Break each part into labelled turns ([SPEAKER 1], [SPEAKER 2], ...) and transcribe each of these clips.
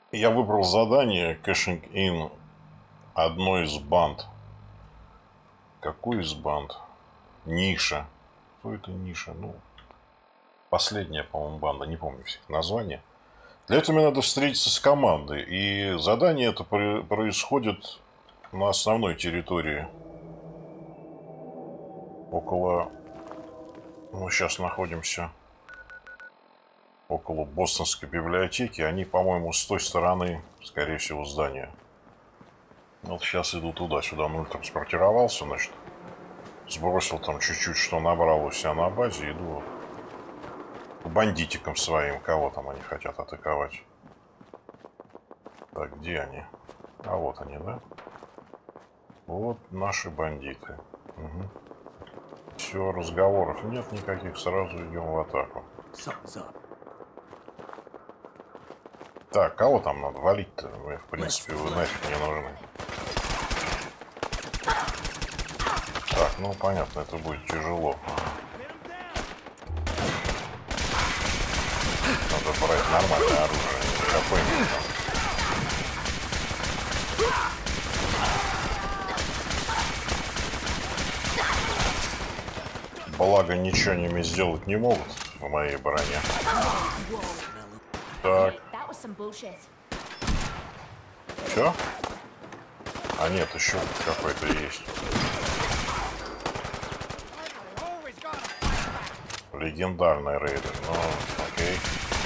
[SPEAKER 1] Я выбрал задание Cashing In одной из банд. Какой из банд? Ниша. Кто это Ниша? Ну, последняя, по-моему, банда. Не помню всех названия. Для этого мне надо встретиться с командой. И задание это происходит на основной территории. Около... Мы сейчас находимся около Бостонской библиотеки. Они, по-моему, с той стороны, скорее всего, здания. Вот сейчас иду туда-сюда. Ну, транспортировался, значит. Сбросил там чуть-чуть, что набрал у себя на базе. Иду вот к бандитикам своим. Кого там они хотят атаковать. Так, где они? А вот они, да? Вот наши бандиты. Угу. Все, разговоров нет никаких. Сразу идем в атаку. Так, кого там надо валить-то? Вы, в принципе, вы нафиг не нужны. Так, ну понятно, это будет тяжело. Надо брать нормальное оружие, не какое-нибудь там. Благо, ничего они мне сделать не могут в моей броне. Так. Чё? А нет, еще какой-то есть. Легендарный рейдер, ну, окей.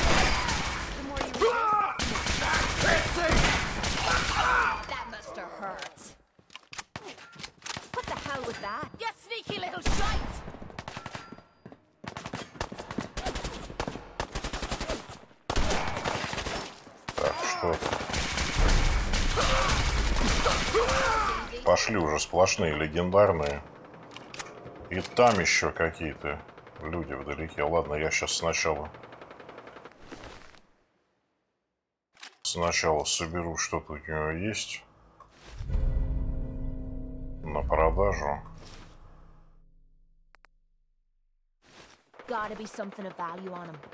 [SPEAKER 1] Так, что это? Пошли уже сплошные легендарные. И там еще какие-то люди вдалеке. Ладно, я сейчас сначала соберу, что тут у него есть на продажу.
[SPEAKER 2] Gotta be something of value on him.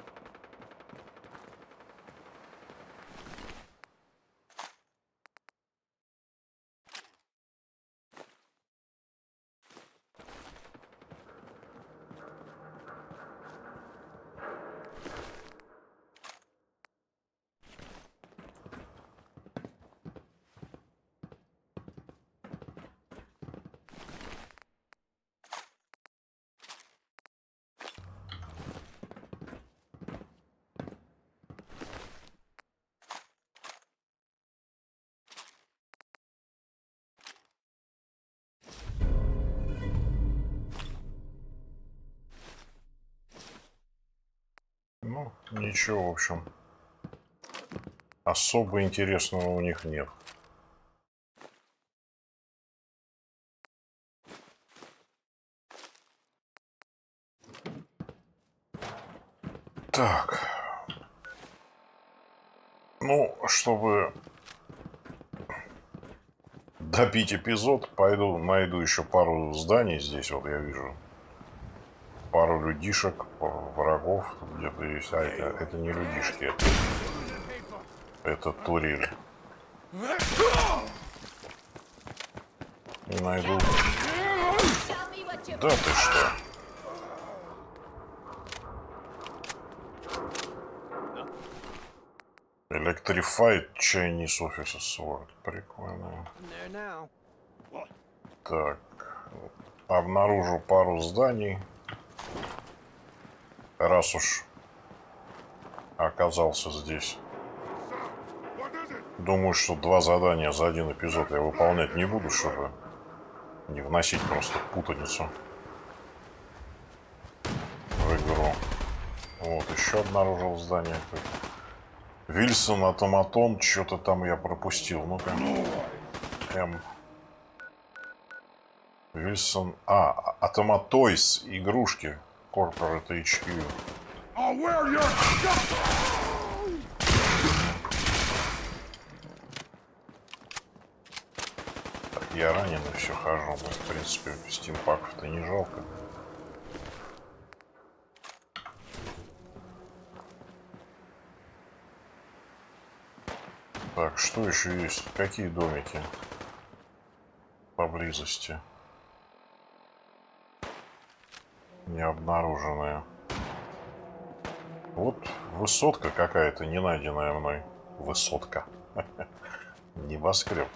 [SPEAKER 1] Ну, ничего, в общем, особо интересного у них нет. Так. Ну, чтобы добить эпизод, пойду найду еще пару зданий здесь. Вот я вижу пару людишек, врагов тут где-то есть. А это не людишки, это турель. И найду... Да ты что? Electrified Chinese Officer Sword. Прикольно. Так. Обнаружу пару зданий. Раз уж оказался здесь. Думаю, что 2 задания за 1 эпизод я выполнять не буду, чтобы не вносить просто путаницу в игру. Вот, еще обнаружил здание. Вильсон, Автоматон, что-то там я пропустил. Ну-ка. Вильсон... Автоматойс, игрушки. Corporate HQ. Так, я ранен и все хожу. Но, в принципе, стимпаков-то не жалко. Так, что еще есть? Какие домики поблизости? Не обнаруженные. Вот высотка какая-то, не найденная мной. Высотка. Небоскреб.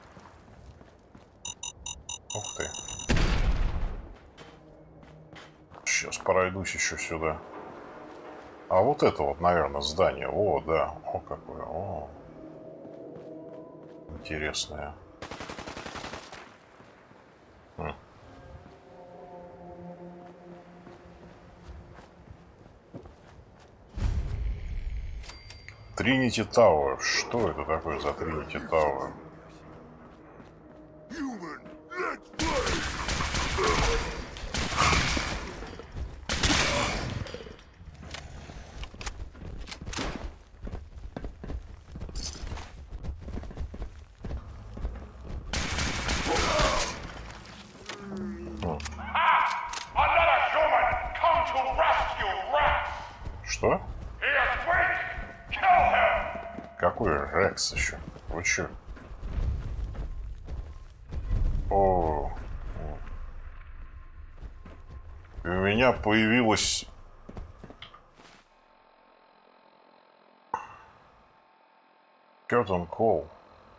[SPEAKER 1] Ух ты. Сейчас пройдусь еще сюда. А вот это вот, наверное, здание. О, да. О, какое. О. Интересное. Тринити Тауэр. Что это такое за Тринити Тауэр? Что? Какой Рекс еще? Вы че? О. И у меня появилась... Curtain Call.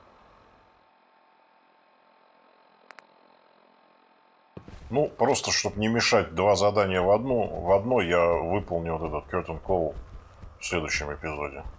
[SPEAKER 1] Ну, просто, чтобы не мешать два задания в одно, я выполню вот этот Curtain Call в следующем эпизоде.